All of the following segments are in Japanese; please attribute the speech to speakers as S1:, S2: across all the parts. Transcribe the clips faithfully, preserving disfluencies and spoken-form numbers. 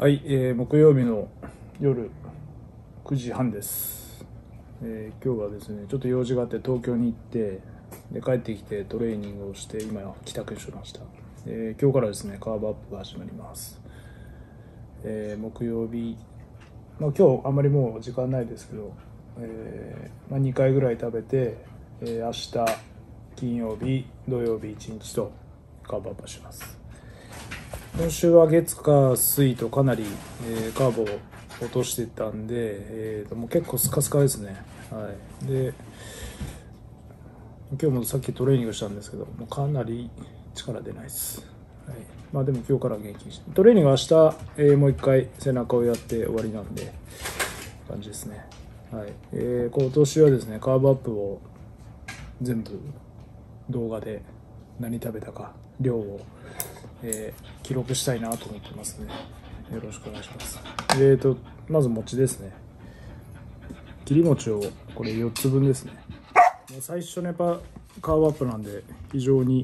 S1: はい、えー、木曜日の夜くじはんです、えー、今日はですねちょっと用事があって東京に行ってで帰ってきてトレーニングをして今帰宅しました、えー、今日からですねカーブアップが始まります、えー、木曜日、まあ、今日あんまりもう時間ないですけど、えーまあ、にかいぐらい食べて、えー、明日金曜日土曜日いちにちとカーブアップします。今週は月火水とかなり、えー、カーブを落としてたんで、えー、ともう結構スカスカですね。はい、で今日もさっきトレーニングしたんですけどもうかなり力出ないです、はい、まあでも今日から元気にしてトレーニングは明日、えー、もう一回背中をやって終わりなんで感じですね。はい、えー、今年はですねカーブアップを全部動画で何食べたか量をえー、記録したいなと思ってますね。よろしくお願いします。えーとまず餅ですね。切り餅をこれよっつぶんですね。もう最初のやっぱカーブアップなんで非常に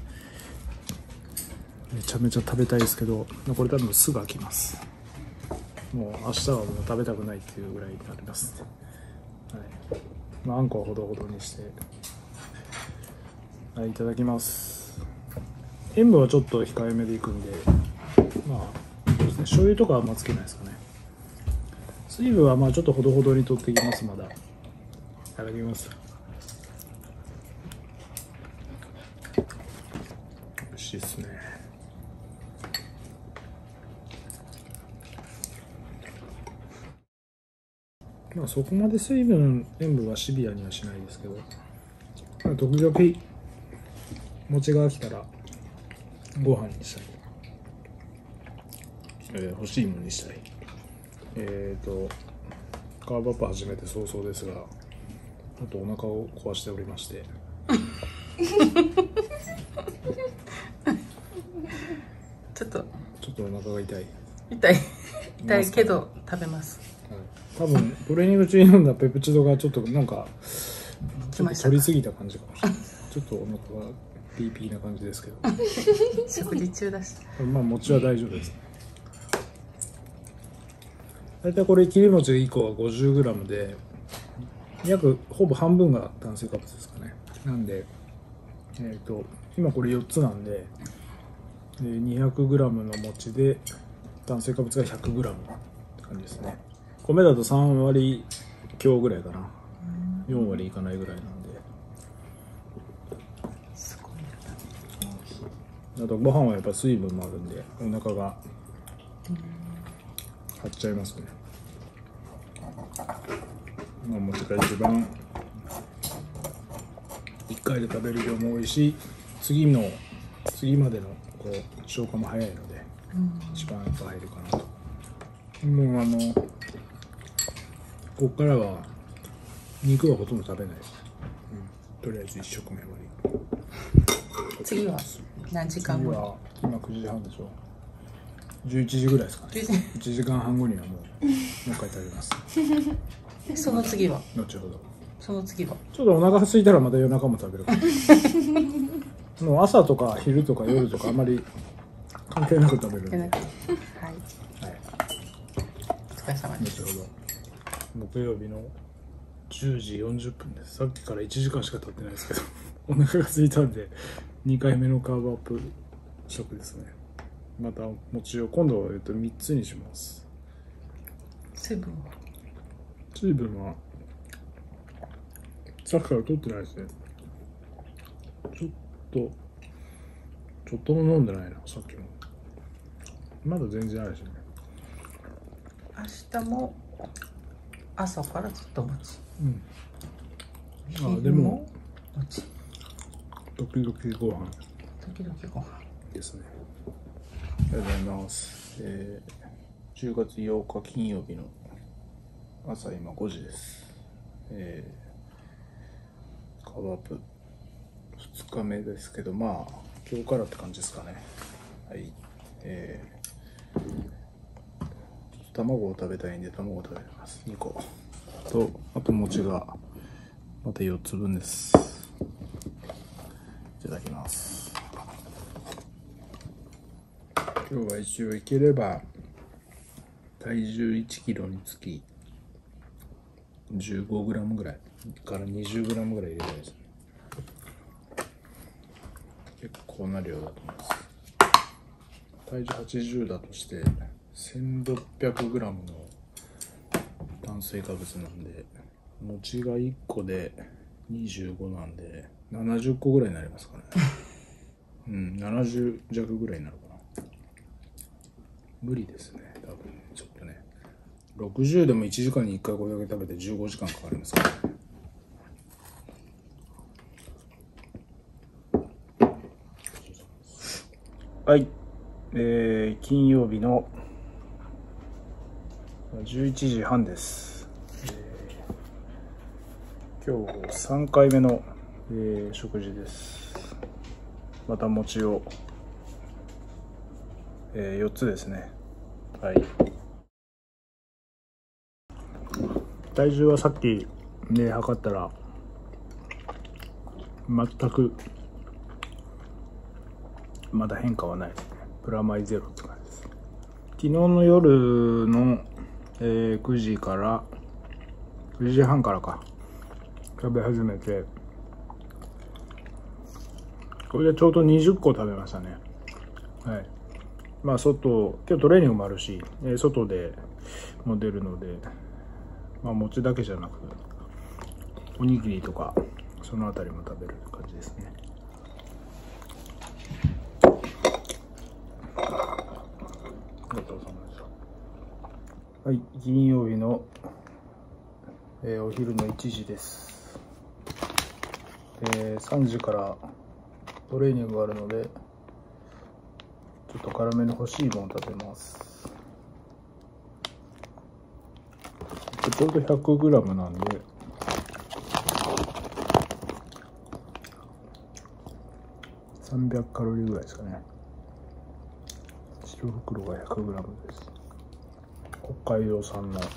S1: めちゃめちゃ食べたいですけどこれ多分すぐ飽きます。もう明日はもう食べたくないっていうぐらいになります、はい。まあ、あんこはほどほどにして、はい、いただきます。塩分はちょっと控えめでいくんで、まあそうですね、醤油とかはあんまつけないですかね。水分はまあちょっとほどほどに取っていきます。まだいただきます。美味しいですね。まあそこまで水分塩分はシビアにはしないですけど、まあ、時々餅が飽きたらご飯にしたり、えー、欲しいものにしたり、えっ、ー、とカーブアップ始めて早々ですが、ちょっとお腹を壊しておりまして
S2: ちょっと
S1: ちょっとお腹が痛い
S2: 痛い痛いけど食べます、
S1: はい、多分トレーニング中に飲んだペプチドがちょっとなんかちょっと取りすぎた感じかもしれないちょっとお腹がピーピーな感じですけど
S2: 食事中だし
S1: まあ餅は大丈夫です。大体これ切り餅いっこは ごじゅうグラム で約ほぼ半分が炭水化物ですかね。なんでえっと今これよっつなんで にひゃくグラム の餅で炭水化物が ひゃくグラム って感じですね。米だとさんわり強ぐらいかな、よんわりいかないぐらいなんで、
S2: すごい
S1: な。あとご飯はやっぱ水分もあるんでお腹が張っちゃいますね。まあ餅が一番いっかいで食べる量も多いし、次の次までのこう消化も早いので、うん、一番やっぱ入るかなと。もうあのここからは肉はほとんど食べないですね、うん、とりあえずいっしょくめ終わ
S2: り。次は何時間後？
S1: 次は今くじはんでしょ、じゅういちじぐらいですかね。いちじかんはんごにはもうもう一回食べます
S2: でその次は
S1: 後ほど。
S2: その次はち
S1: ょっとお腹が空いたらまた夜中も食べるからもう朝とか昼とか夜とかあまり関係なく食べるんで、はい、はい、
S2: お疲れ様です。
S1: 後ほど木曜日のじゅうじよんじゅっぷんです。さっきからいちじかんしか経ってないですけどお腹が空いたんでにかいめのカーブアップ食ですね。また餅を今度は、えっと、みっつにします。
S2: 水分は
S1: 水分はさっきから取ってないですね。ちょっとちょっとも飲んでないな、さっきも。まだ全然ないですね。
S2: 明日も朝からずっと餅。
S1: うん。ああ、でも餅。時々ご飯。
S2: 時々ご飯
S1: ですね。ありがとうございます。えー、じゅうがつようか金曜日の朝今ごじです。えー、カーブアップふつかめですけど、まあ今日からって感じですかね。はい。えー、卵を食べたいんで卵を食べます。にことあと餅がまたよっつぶんです。いただきます。今日は一応いければ体重いちキロにつき じゅうごグラム ぐらいから にじゅうグラム ぐらい入れたいですね。結構な量だと思います。体重はちじゅうだとして せんろっぴゃくグラム の炭水化物なんで、餅がいっこでにじゅうごなんでななじゅっこぐらいになりますかね。うん、ななじゅう弱ぐらいになるかな。無理ですね、多分ね。ちょっとね、ろくじゅうでもいちじかんにいっかいこれだけ食べてじゅうごじかんかかりますからね。はい、えー、金曜日のじゅういちじはんです。えー、今日さんかいめの、えー、食事です。また餅を、えー、よっつですね。はい。体重はさっきね測ったら全くまだ変化はないですね。プラマイゼロって感じです。昨日の夜の、えー、くじからくじはんからか食べ始めて、これでちょうどにじゅっこ食べましたね。はい。まあ外、今日トレーニングもあるし、えー、外でも出るので、まあ餅だけじゃなくおにぎりとかそのあたりも食べる感じですね。ごちそうさまでした。はい、金曜日の、えー、お昼のいちじです。えー、さんじからトレーニングがあるので、ちょっと辛めの欲しいもの食べます。ちょうど ひゃくグラム なんで、さんびゃくカロリーぐらいですかね。いち袋が ひゃくグラム です。北海道産の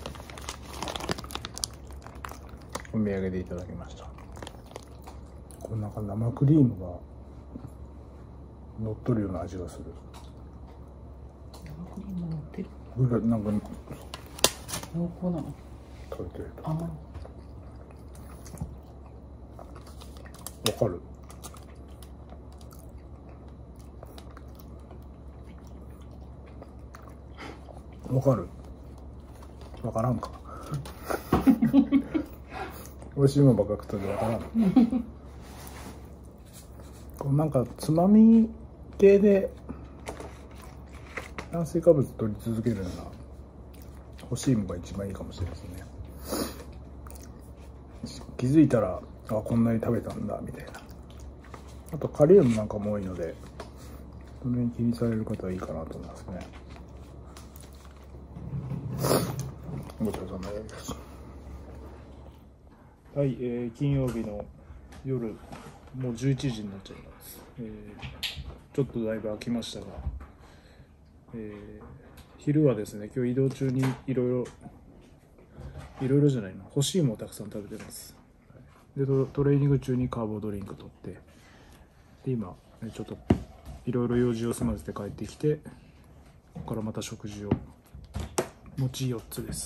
S1: お土産でいただきました。これなんか生クリームが乗っとるような味がする。
S2: 生クリーム乗ってる。
S1: ぐらいなんか
S2: 濃厚なの。
S1: 食べてると
S2: 甘い。
S1: わかる。わかる。わからんか。美味しいもんばっか食ったんでわからん。こうなんかつまみ系で炭水化物取り続けるなら欲しいものが一番いいかもしれないですね。気づいたらあこんなに食べたんだみたいな。あとカリウムなんかも多いのでそれに気にされる方はいいかなと思いますね。ごちそうさまです。はい、えー、金曜日の夜もうじゅういちじになっちゃいます。えー、ちょっとだいぶ空きましたが、えー、昼はですね今日移動中にいろいろいろいろじゃないな欲しいものをたくさん食べてます。で ト, トレーニング中にカーボドリンク取ってで今、ね、ちょっといろいろ用事を済ませて帰ってきてここからまた食事を餅よっつです。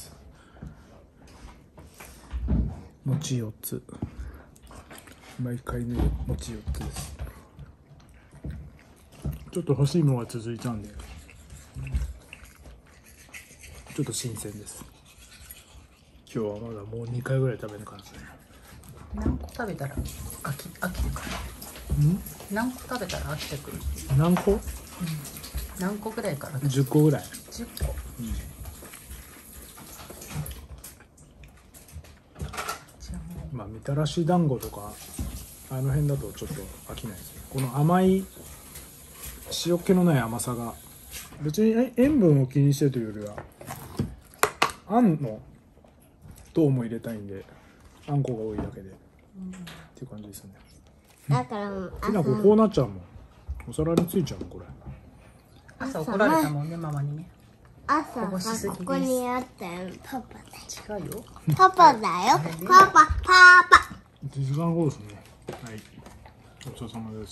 S1: 餅よっつ毎回ね餅よっつです。ちょっと欲しいものが続いたんでちょっと新鮮です。今日はまだもうにかいぐらい食べる感じですね。
S2: 何個食べたら飽き飽きるかな。ん？何個食べたら飽きてくる。
S1: 何個？うん、
S2: 何個ぐらいから？
S1: じゅっこぐらい。
S2: じゅっこ。うん、
S1: まあみたらし団子とかあの辺だとちょっと飽きないですね。この甘い塩気のない甘さが別に塩分を気にしてるというよりはあんの糖も入れたいんであんこが多いだけで、うん、っていう感じですね。
S3: だからもう
S1: きなここうなっちゃうもん。お皿についちゃうもんこれ。
S2: 朝怒られたもんねママにね。
S3: 朝さここにあったよパパだよ。
S2: 違うよ。
S3: パパだよ。パパパパ。
S1: いちじかんごですね。はい。ごちそうさまです。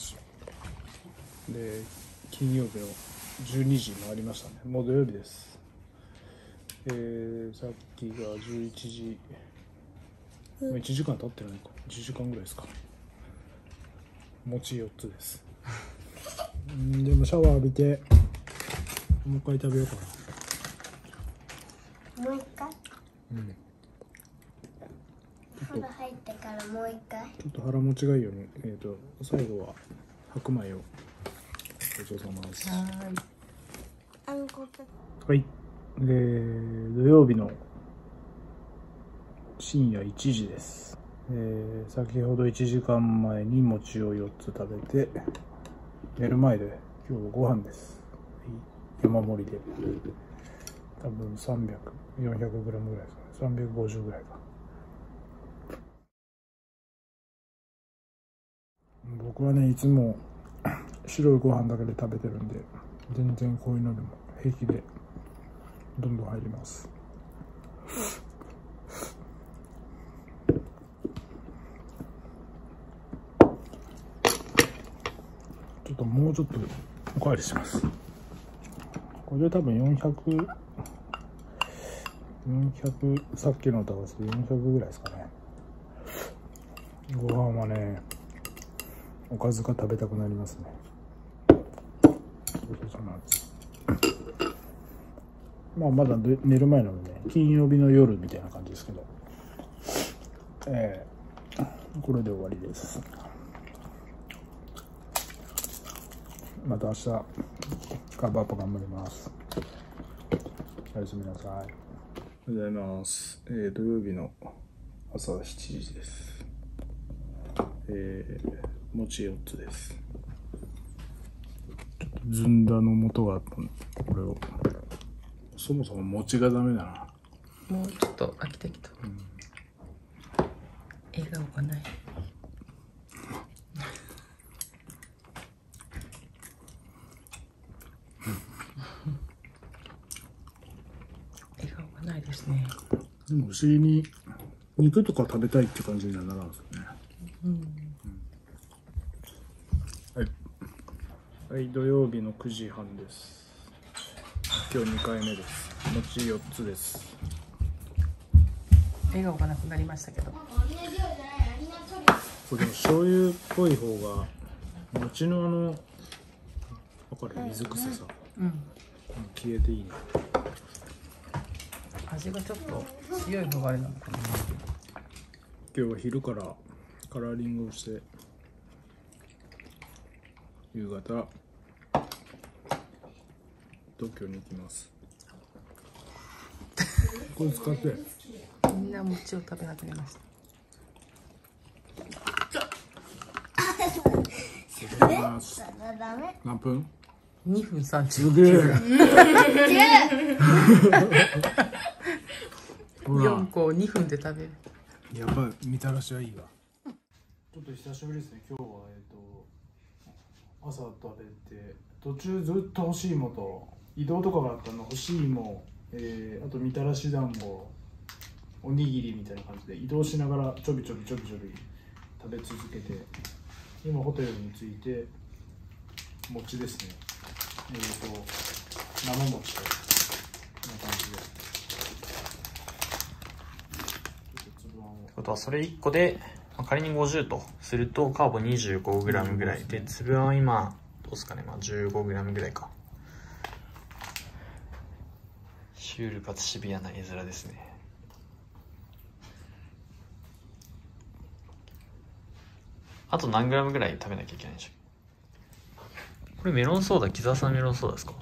S1: で金曜日のじゅうにじ回りましたね。もう土曜日です。 えー、さっきがじゅういちじ、もういちじかん経ってないか、いちじかんぐらいですか。餅よっつです。んでもシャワー浴びてもう一回食べようか
S3: もう一回
S1: な。うん
S3: 風呂入ってからもう一回。
S1: ちょっと腹持ちがいいように、えー、と最後は白米をごちそうさまです。
S2: はーい。
S3: あんこペ
S1: はい、えー、土曜日の深夜いちじです。えー、先ほどいちじかんまえに餅をよっつ食べて、寝る前で今日ご飯です。山盛りで多分さんびゃく、よんひゃくグラムぐらいですかね。さんびゃくごじゅうぐらいか。僕はね、いつも白いご飯だけで食べてるんで、全然こういうのでも平気でどんどん入ります。ちょっともうちょっとおかわりします。これで多分よんひゃく、よんひゃく、さっきのと合わせてよんひゃくぐらいですかね。ご飯はね、おかずが食べたくなりますね。ごちそうさまです。まあまだ寝る前なので、ね、金曜日の夜みたいな感じですけど、えー、これで終わりです。また明日カバーアップ頑張ります。おやすみなさい。おはようございます。えー、土曜日の朝しちじです。えー、餅よっつです。ちょっとずんだの素があったんで、これを。そもそも餅がダメだな。
S2: もうちょっと飽きてきた。うん、笑顔がない。笑顔がないですね。
S1: でも不思議に肉とか食べたいって感じにはならんですよね。うんうん、はい、はい、土曜日のくじはんです。今日にかいめです。餅よっつです。
S2: 笑顔がなくなりましたけど、
S1: これでも醤油っぽい方が餅のあの分かる水臭さ、うん、消えていいね。
S2: 味がちょっと強い方があれなのかな。
S1: 今日は昼からカラーリングをして、夕方東京に行きます。これ使って
S2: みんな餅を食べ始めました。
S1: 何分？
S2: にふんさんじゅう。
S1: すげえ。
S2: よんこをにふんで食べる。
S1: やっぱみたらしはいいわ。ちょっと久しぶりですね。今日はえっと朝食べて、途中ずっと干し芋と移動とかがあったの、干し芋、えー、あとみたらし団子、おにぎりみたいな感じで移動しながらちょびちょびちょびちょび食べ続けて、今ホテルに着いて餅ですね。えーと生餅とこんな感じで。
S4: ってことはそれいっこで仮にごじゅうとするとカーボ にじゅうごグラム ぐらいで、粒あんは今どうですかね、まあ じゅうごグラム ぐらいか。シュールかつシビアな絵面ですね。あと何グラムぐらい食べなきゃいけないんでしょう。これメロンソーダ、木澤さんメロンソーダですか？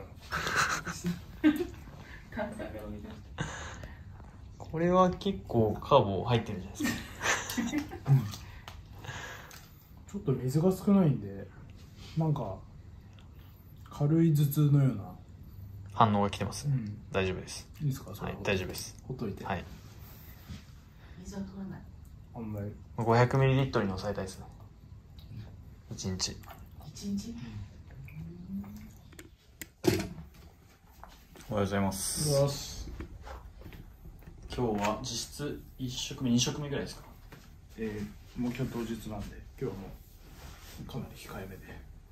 S4: これは結構カーボ入ってるんじゃないですか。
S1: ちょっと水が少ないんで、なんか軽い頭痛のような
S4: 反応が来てます、ね。うん、大丈夫です。
S1: いいですか？それは、
S4: はい、大丈夫です。
S1: ほっといて。
S4: はい。
S2: 水は取らない。
S1: あんまり。
S4: ごひゃくミリリットル に抑えたいですね。いちにち。
S2: いちにち。
S4: おはようございます。今日は実質いっ食目、に食目ぐらいですか？
S1: えー、もう今日当日なんで、今日はもうかなり控えめで、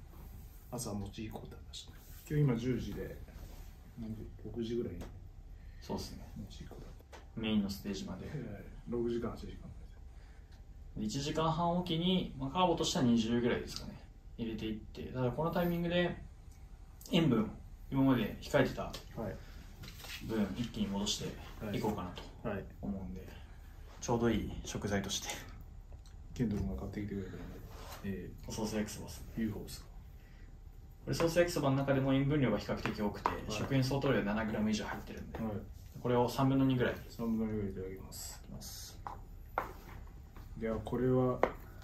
S1: 朝餅いっこ食べました。今日今じゅうじで、何時ろくじぐらいに
S4: そうですね。メインのステージまで
S1: ろくじかんはちじかん、
S4: いちじかんはんおきに、まあ、カーボとしてはにじゅうぐらいですかね入れていって、ただこのタイミングで塩分今まで控えてた分一気に戻していこうかなと思うんで、ちょうどいい食材として
S1: ケンドルが買ってきてくれたので、え
S4: ー、ソース焼きそばですね。
S1: ユーフォー ですか。
S4: これソース焼きそばの中でも塩分量が比較的多くて、はい、食塩相当量で ななグラム 以上入ってるんで、はい、これをさんぶんのにぐらい
S1: さんぶんのにぐらいいただきます。いますではこれは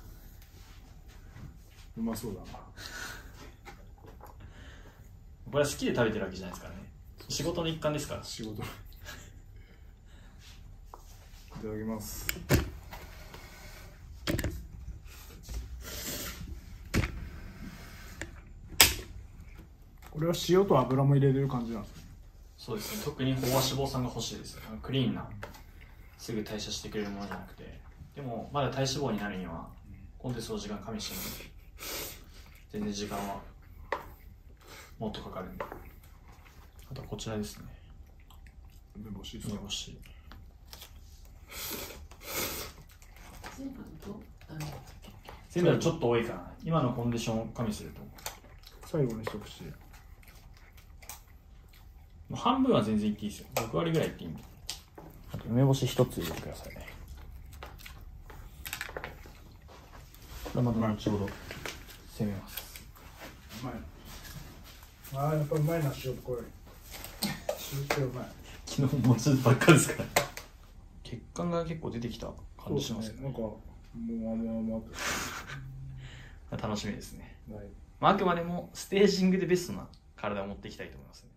S1: うまそうだな。
S4: これは好きで食べてるわけじゃないですからね。仕事の一環ですから。
S1: 仕事いただきます。これは塩と油も入れれる感じなんですか？
S4: そうですね。特に飽和脂肪酸が欲しいです。クリーンなすぐ代謝してくれるものじゃなくて、でもまだ体脂肪になるにはコンテンツの時間加味しても全然時間はもっとかかるんで。あとはこちらですね。
S1: 梅干しですか？
S4: 梅干し。全部はちょっと多いかな。今のコンディションを加味すると。
S1: 最後に一口。
S4: もう半分は全然いっていいですよ。ろくわりぐらいいっていいんで。あと梅干し一つ入れてくださいね。これまた後ほど攻めます。
S1: うまいな。ああ、やっぱうまいな、塩これ。塩ってうまい。
S4: 昨日もちばっかですから。血管が結構出てきた感じしますね。
S1: なんかもうあもあも
S4: 楽しみですね。
S1: はい。
S4: まあ、あくまでもステージングでベストな体を持っていきたいと思いますね。